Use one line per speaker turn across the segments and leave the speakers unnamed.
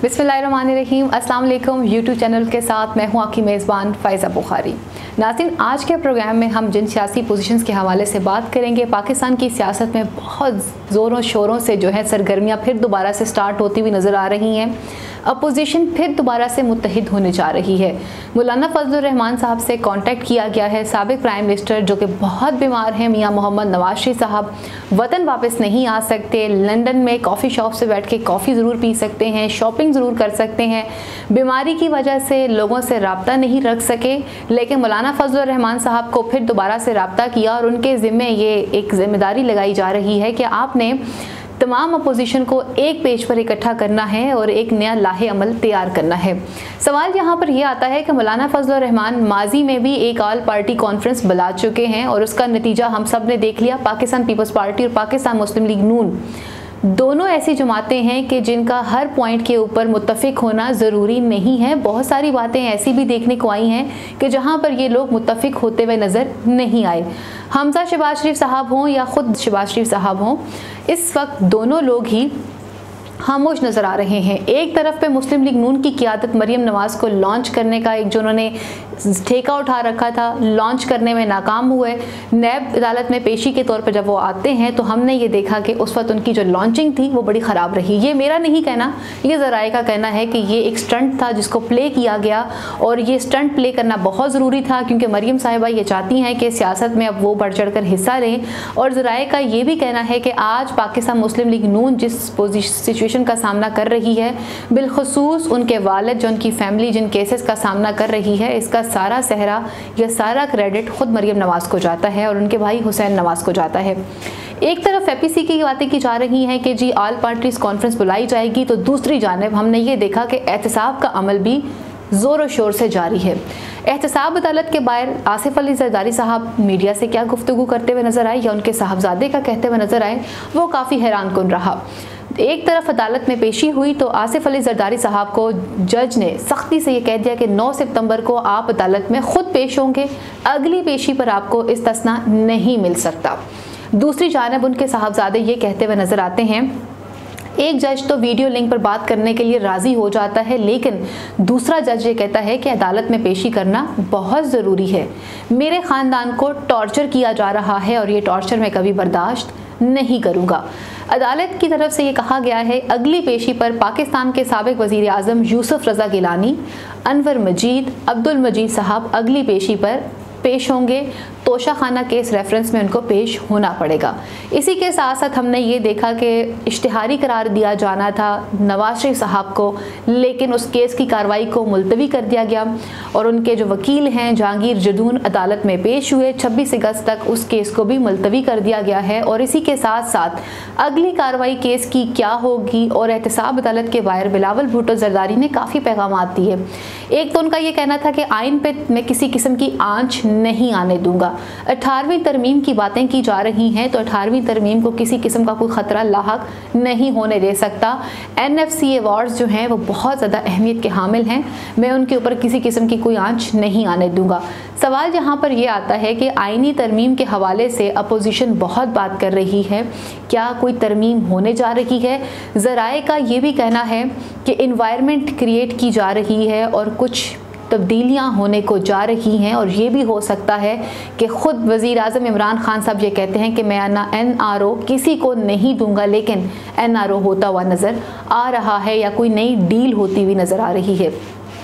बिस्मिल्लाहिर्रहमानिर्रहीम। अस्सलाम वालेकुम। यूट्यूब चैनल के साथ मैं हूँ आपकी मेज़बान फ़ाइज़ा बुखारी। नाज़रीन, आज के प्रोग्राम में हम जिन सियासी पोजीशंस के हवाले से बात करेंगे, पाकिस्तान की सियासत में बहुत ज़ोरों शोरों से जो है सरगर्मियाँ फिर दोबारा से स्टार्ट होती हुई नज़र आ रही हैं। अपोजिशन फिर दोबारा से मुत्तहिद होने जा रही है। मौलाना फजलुर रहमान साहब से कांटेक्ट किया गया है। साबिक प्राइम मिनिस्टर जो कि बहुत बीमार हैं, मियां मोहम्मद नवाज शरीफ साहब वतन वापस नहीं आ सकते। लंदन में कॉफ़ी शॉप से बैठ के कॉफ़ी ज़रूर पी सकते हैं, शॉपिंग ज़रूर कर सकते हैं। बीमारी की वजह से लोगों से रब्ता नहीं रख सके, लेकिन मौलाना फजलुर रहमान साहब को फिर दोबारा से रब्ता किया और उनके ज़िम्मे ये एक ज़िम्मेदारी लगाई जा रही है कि आपने तमाम अपोजिशन को एक पेज पर इकट्ठा करना है और एक नया लाहे अमल तैयार करना है। सवाल यहाँ पर यह आता है कि मौलाना फजलुर रहमान माजी में भी एक ऑल पार्टी कॉन्फ्रेंस बुला चुके हैं और उसका नतीजा हम सब ने देख लिया। पाकिस्तान पीपल्स पार्टी और पाकिस्तान मुस्लिम लीग नून दोनों ऐसी जमातें हैं कि जिनका हर पॉइंट के ऊपर मुत्तफिक होना ज़रूरी नहीं है। बहुत सारी बातें ऐसी भी देखने को आई हैं कि जहां पर ये लोग मुत्तफिक होते हुए नज़र नहीं आए। हमजा शहबाज शरीफ साहब हों या ख़ुद शहबाज शरीफ साहब हों, इस वक्त दोनों लोग ही खामोश नज़र आ रहे हैं। एक तरफ पे मुस्लिम लीग नून की क़ियादत मरियम नवाज़ को लॉन्च करने का एक जो उन्होंने ठेका उठा रखा था, लॉन्च करने में नाकाम हुए। नैब अदालत में पेशी के तौर पर जब वो आते हैं तो हमने ये देखा कि उस वक्त उनकी जो लॉन्चिंग थी वो बड़ी ख़राब रही। ये मेरा नहीं कहना, ये ज़राए का कहना है कि ये एक स्टंट था जिसको प्ले किया गया और ये स्टंट प्ले करना बहुत ज़रूरी था, क्योंकि मरियम साहिबा ये चाहती हैं कि सियासत में अब वो बढ़ चढ़ कर हिस्सा लें। और ज़राए का ये भी कहना है कि आज पाकिस्तान मुस्लिम लीग नून जिस सिचुएशन का सामना कर रही है, बिलखुसूस उनके वालिद जो उनकी फैमिली जिन केसेस का सामना कर रही है, इसका सारा सहरा या सारा क्रेडिट खुद मरियम नवाज़ को जाता है और उनके भाई हुसैन नवाज़ को जाता है। एक तरफ एपीसी की बातें की जा रही हैं कि जी ऑल पार्टीज कॉन्फ्रेंस बुलाई जाएगी, तो दूसरी जानिब हमने ये देखा कि एहतसाब का अमल भी ज़ोर शोर से जारी है। एहतसाब अदालत के बाहर आसिफ अली जरदारी साहब मीडिया से क्या गुफ्तगू करते हुए नजर आए या उनके साहबजादे का कहते हुए नजर आए, वो काफ़ी हैरान कुन रहा। एक तरफ अदालत में पेशी हुई तो आसिफ अली जरदारी साहब को जज ने सख्ती से ये कह दिया कि 9 सितंबर को आप अदालत में खुद पेश होंगे, अगली पेशी पर आपको इस्तिस्ना नहीं मिल सकता। दूसरी जानिब उनके साहबजादे ये कहते हुए नजर आते हैं, एक जज तो वीडियो लिंक पर बात करने के लिए राज़ी हो जाता है, लेकिन दूसरा जज ये कहता है कि अदालत में पेशी करना बहुत ज़रूरी है। मेरे ख़ानदान को टॉर्चर किया जा रहा है और ये टॉर्चर मैं कभी बर्दाश्त नहीं करूँगा। अदालत की तरफ से ये कहा गया है, अगली पेशी पर पाकिस्तान के साबिक वज़ीर आज़म यूसुफ रज़ा गिलानी, अनवर मजीद, अब्दुल मजीद साहब अगली पेशी पर पेश होंगे। तोशा खाना केस रेफरेंस में उनको पेश होना पड़ेगा। इसी के साथ साथ हमने ये देखा कि इश्तिहारी करार दिया जाना था नवाज शरीफ साहब को, लेकिन उस केस की कार्रवाई को मुलतवी कर दिया गया और उनके जो वकील हैं जहांगीर जदून अदालत में पेश हुए। 26 अगस्त तक उस केस को भी मुलतवी कर दिया गया है और इसी के साथ साथ अगली कार्रवाई केस की क्या होगी। और एहतसाब अदालत के बाहर बिलावल भुट्टो जरदारी ने काफ़ी पैगाम दिए। एक तो उनका ये कहना था कि आइन पे मैं किसी किस्म की आंच नहीं आने दूंगा। 18वीं तरमीम की बातें की जा रही हैं, तो 18वीं तरमीम को किसी किस्म का कोई ख़तरा लाहक नहीं होने दे सकता। NFC अवार्ड्स जो हैं वो बहुत ज़्यादा अहमियत के हामिल हैं, मैं उनके ऊपर किसी किस्म की कोई आंच नहीं आने दूंगा। सवाल यहाँ पर यह आता है कि आइनी तरमीम के हवाले से अपोजिशन बहुत बात कर रही है, क्या कोई तरमीम होने जा रही है? ज़राए का ये भी कहना है कि इन्वायरमेंट क्रिएट की जा रही है और कुछ तब्दीलियाँ होने को जा रही हैं और ये भी हो सकता है कि ख़ुद वज़ीर आज़म इमरान खान साहब ये कहते हैं कि मैं NRO किसी को नहीं दूंगा, लेकिन NRO होता हुआ नज़र आ रहा है या कोई नई डील होती हुई नज़र आ रही है।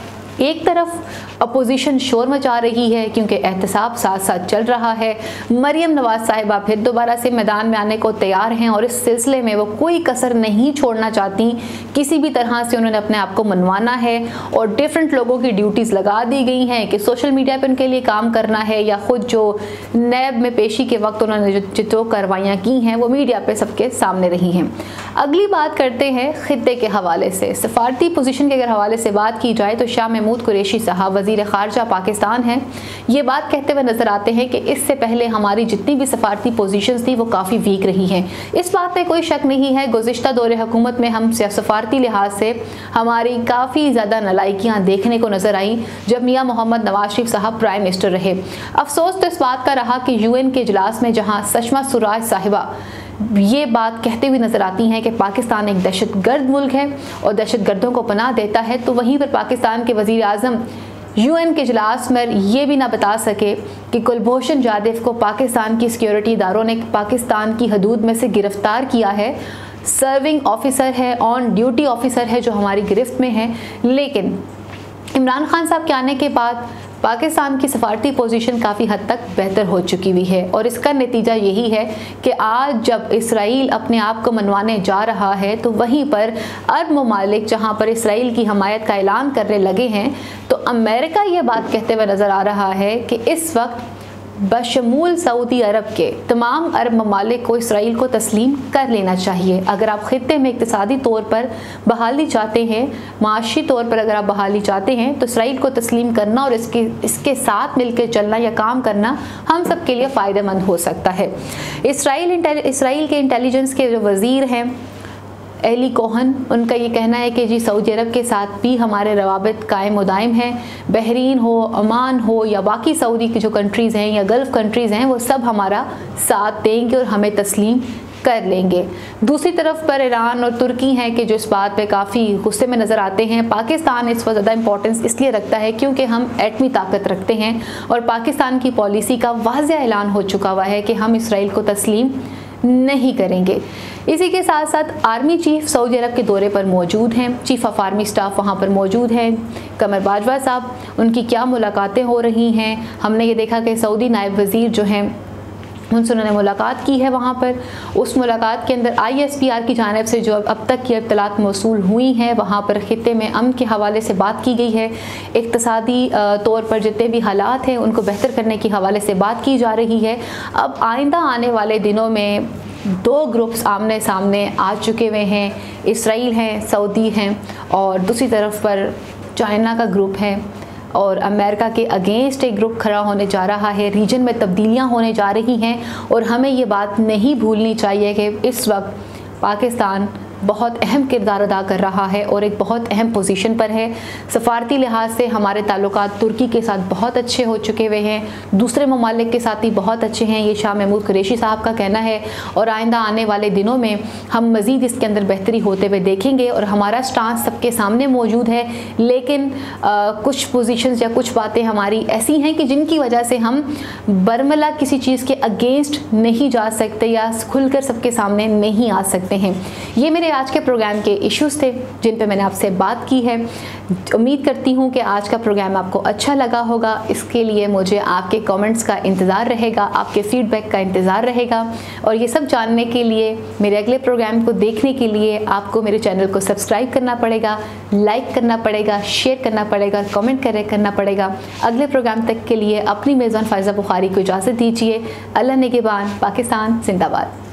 एक तरफ अपोजिशन शोर मचा रही है क्योंकि एहतसाब साथ साथ चल रहा है। मरियम नवाज़ साहिबा फिर दोबारा से मैदान में आने को तैयार हैं और इस सिलसिले में वो कोई कसर नहीं छोड़ना चाहती। किसी भी तरह से उन्होंने अपने आप को मनवाना है और डिफरेंट लोगों की ड्यूटीज़ लगा दी गई हैं कि सोशल मीडिया पर उनके लिए काम करना है या ख़ुद जो नैब में पेशी के वक्त उन्होंने जो कार्रवाइयाँ की हैं वो मीडिया पर सबके सामने रही हैं। अगली बात करते हैं खित्ते के हवाले से। सफारती पोजीशन के अगर हवाले से बात की जाए तो शाह महमूद कुरैशी साहब वज़ीर ख़ारजा पाकिस्तान हैं, ये बात कहते हुए नज़र आते हैं कि इससे पहले हमारी जितनी भी सफारती पोजीशंस थी वो काफ़ी वीक रही हैं। इस बात पे कोई शक नहीं है, गुज़िश्ता दौरे हुकूमत में हम सफारती लिहाज से हमारी काफ़ी ज़्यादा नलायकियाँ देखने को नज़र आई जब मियाँ मोहम्मद नवाज शरीफ साहब प्राइम मिनिस्टर रहे। अफसोस तो इस बात का रहा कि UN के इजलास में जहाँ सशमा सुराज साहिबा ये बात कहते हुए नज़र आती हैं कि पाकिस्तान एक दहशतगर्द मुल्क है और दहशतगर्दों को पनाह देता है, तो वहीं पर पाकिस्तान के वज़ीर आज़म UN के इजलास में ये भी ना बता सके कि कुलभूषण जाधव को पाकिस्तान की सिक्योरिटी इदारों ने पाकिस्तान की हदूद में से गिरफ़्तार किया है। सर्विंग ऑफिसर है, ऑन ड्यूटी ऑफिसर है जो हमारी गिरफ्त में है। लेकिन इमरान खान साहब के आने के बाद पाकिस्तान की सफारती पोजीशन काफ़ी हद तक बेहतर हो चुकी हुई है और इसका नतीजा यही है कि आज जब इसराइल अपने आप को मनवाने जा रहा है तो वहीं पर अरब ममालिक जहां पर इसराइल की हमायत का ऐलान करने लगे हैं, तो अमेरिका ये बात कहते हुए नज़र आ रहा है कि इस वक्त बशमूल सऊदी अरब के तमाम अरब ममालिक को इसराइल को तस्लीम कर लेना चाहिए। अगर आप खित्ते में इक़्तिसादी तौर पर बहाली चाहते हैं, माशी तौर पर अगर आप बहाली चाहते हैं, तो इसराइल को तस्लीम करना और इसके साथ मिलकर चलना या काम करना हम सब के लिए फ़ायदेमंद हो सकता है। इसराइल के इंटेलिजेंस के जो वज़ीर हैं एली कोहन, उनका ये कहना है कि जी सऊदी अरब के साथ भी हमारे रवाबित कायम दायम हैं। बहरीन हो, ओमान हो या बाकी सऊदी की जो कंट्रीज़ हैं या गल्फ़ कंट्रीज़ हैं, वो सब हमारा साथ देंगे और हमें तस्लीम कर लेंगे। दूसरी तरफ पर ईरान और तुर्की हैं कि जो इस बात पे काफ़ी गुस्से में नज़र आते हैं। पाकिस्तान इस पर ज़्यादा इंपॉर्टेंस इसलिए रखता है क्योंकि हम एटमी ताकत रखते हैं और पाकिस्तान की पॉलिसी का वाज़ेह ऐलान हो चुका हुआ है कि हम इसराइल को तस्लीम नहीं करेंगे। इसी के साथ साथ आर्मी चीफ सऊदी अरब के दौरे पर मौजूद हैं, चीफ ऑफ आर्मी स्टाफ वहाँ पर मौजूद हैं, कमर बाजवा साहब, उनकी क्या मुलाकातें हो रही हैं। हमने ये देखा कि सऊदी नायब वज़ीर जो हैं उनसे उन्होंने मुलाकात की है वहाँ पर। उस मुलाकात के अंदर ISPR की जानिब से जो अब तक की इत्तलात मौसूल हुई हैं, वहाँ पर खित्ते में अमन के हवाले से बात की गई है। इक़्तिसादी तौर पर जितने भी हालात हैं उनको बेहतर करने के हवाले से बात की जा रही है। अब आइंदा आने वाले दिनों में दो ग्रुप्स आमने सामने आ चुके हुए हैं, इसराइल हैं, सऊदी हैं और दूसरी तरफ पर चाइना का ग्रुप है और अमेरिका के अगेंस्ट एक ग्रुप खड़ा होने जा रहा है। रीजन में तब्दीलियां होने जा रही हैं और हमें ये बात नहीं भूलनी चाहिए कि इस वक्त पाकिस्तान बहुत अहम किरदार अदा कर रहा है और एक बहुत अहम पोजीशन पर है। सफारती लिहाज से हमारे ताल्लुकात तुर्की के साथ बहुत अच्छे हो चुके हुए हैं, दूसरे ममालिक के साथ भी बहुत अच्छे हैं, ये शाह महमूद कुरैशी साहब का कहना है और आइंदा आने वाले दिनों में हम मज़ीद इसके अंदर बेहतरी होते हुए देखेंगे और हमारा स्टांस सबके सामने मौजूद है। लेकिन कुछ पोजीशंस या कुछ बातें हमारी ऐसी हैं कि जिनकी वजह से हम बरमला किसी चीज़ के अगेंस्ट नहीं जा सकते या खुलकर सबके सामने नहीं आ सकते हैं। ये मेरे आज के प्रोग्राम के इश्यूज़ थे जिन पे मैंने आपसे बात की है। उम्मीद करती हूँ कि आज का प्रोग्राम आपको अच्छा लगा होगा। इसके लिए मुझे आपके कमेंट्स का इंतज़ार रहेगा, आपके फीडबैक का इंतज़ार रहेगा और ये सब जानने के लिए, मेरे अगले प्रोग्राम को देखने के लिए आपको मेरे चैनल को सब्सक्राइब करना पड़ेगा, लाइक करना पड़ेगा, शेयर करना पड़ेगा, कमेंट करना पड़ेगा। अगले प्रोग्राम तक के लिए अपनी मेज़बान फ़ाइज़ा बुखारी को इजाज़त दीजिए। अल्लाह निगहबान। पाकिस्तान जिंदाबाद।